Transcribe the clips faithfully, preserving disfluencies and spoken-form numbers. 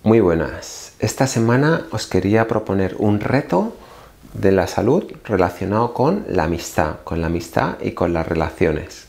Muy buenas. Esta semana os quería proponer un reto de la salud relacionado con la amistad, con la amistad y con las relaciones.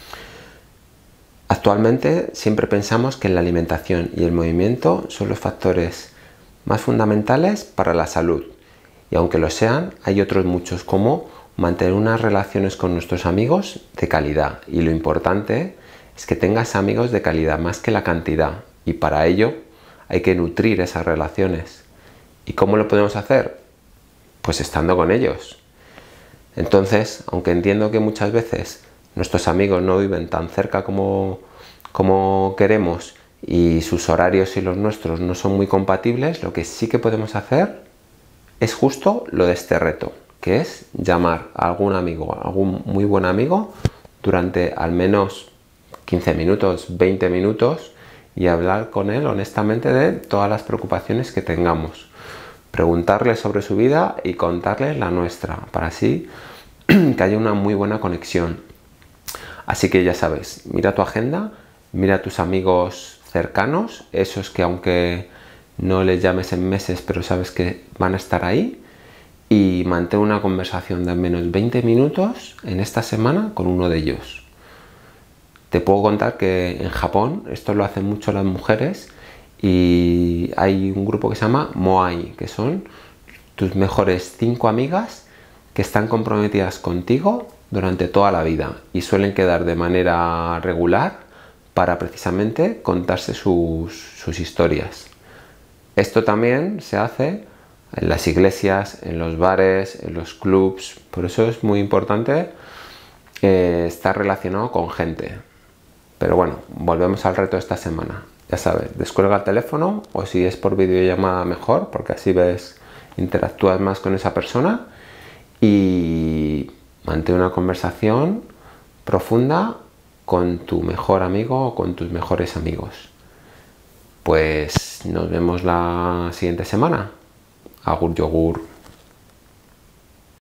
Actualmente siempre pensamos que la alimentación y el movimiento son los factores más fundamentales para la salud. Y aunque lo sean, hay otros muchos, como mantener unas relaciones con nuestros amigos de calidad. Y lo importante es que tengas amigos de calidad más que la cantidad. Y para ello hay que nutrir esas relaciones. ¿Y cómo lo podemos hacer? Pues estando con ellos. Entonces, aunque entiendo que muchas veces nuestros amigos no viven tan cerca como, como queremos y sus horarios y los nuestros no son muy compatibles, lo que sí que podemos hacer es justo lo de este reto, que es llamar a algún amigo, a algún muy buen amigo, durante al menos quince minutos, veinte minutos, y hablar con él honestamente de todas las preocupaciones que tengamos. Preguntarle sobre su vida y contarle la nuestra, para así que haya una muy buena conexión. Así que ya sabes, mira tu agenda, mira a tus amigos cercanos, esos que aunque no les llames en meses, pero sabes que van a estar ahí, y mantén una conversación de al menos veinte minutos en esta semana con uno de ellos. Te puedo contar que en Japón esto lo hacen mucho las mujeres y hay un grupo que se llama Moai, que son tus mejores cinco amigas que están comprometidas contigo durante toda la vida y suelen quedar de manera regular para precisamente contarse sus, sus historias. Esto también se hace en las iglesias, en los bares, en los clubs, por eso es muy importante eh, estar relacionado con gente. Pero bueno, volvemos al reto de esta semana. Ya sabes, descuelga el teléfono, o si es por videollamada mejor, porque así ves, interactúas más con esa persona, y mantén una conversación profunda con tu mejor amigo o con tus mejores amigos. Pues nos vemos la siguiente semana. Agur yogur.